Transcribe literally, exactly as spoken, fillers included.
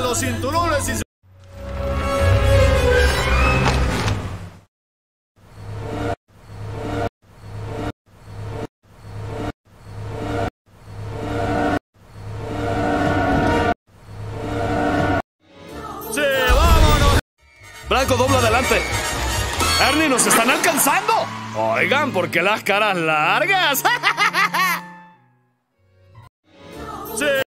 los cinturones y... ¡Sí, vámonos! Blanco, dobla adelante. Ernie, nos están alcanzando. Oigan, ¿por qué las caras largas? ¡Sí,